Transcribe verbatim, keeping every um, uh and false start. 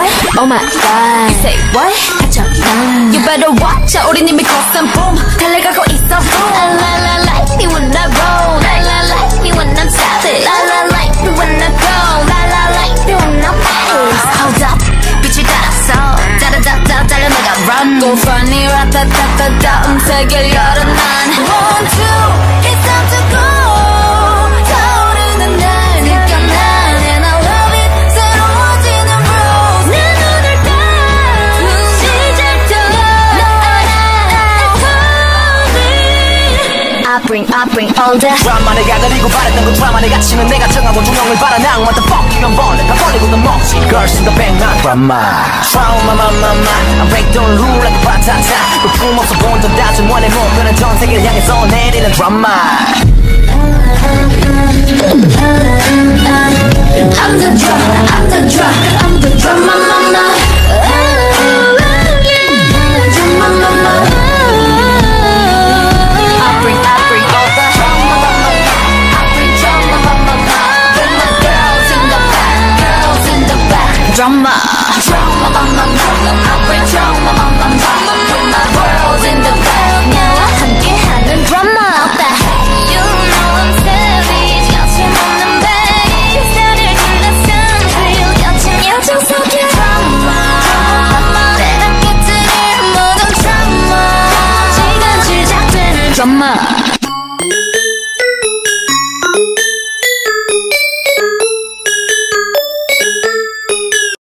what? Oh my god. You say what? 잠깐. You better watch out. 우린 이미 crossing boom. 달려가고 있어 boom. La la la like me when I roll. La la like me when I'm savage. La la like me when I go. La la like me when I'm fast. Hold up. 빛을 따라서 따라따따 달려 내가 run. Go funny 라따따따따 음색을 열어 난. One two. It's time to go. 타오르는 날 느껴 난. And I love it. 새로워지는 rose. 내 눈을 딱 시작도 I bring, I bring all that 드라마 내가 그리고 바랬던 그 드라마 내가 치는 내가 정하고 조명을 바라 난 what the fuck 이면 벌레 다 버리고 넌 먹지 Girls in the band 난 드라마 Trauma ma ma ma I break the rule like a batata 볼품 없어 본 적 다진 원의 목표는 전 세계를 향해서 내리는 드라마 I'm the drama, I'm the drama, I'm the drama mama Drama mama Drama, drama, drama, drama, drama, drama, drama, drama.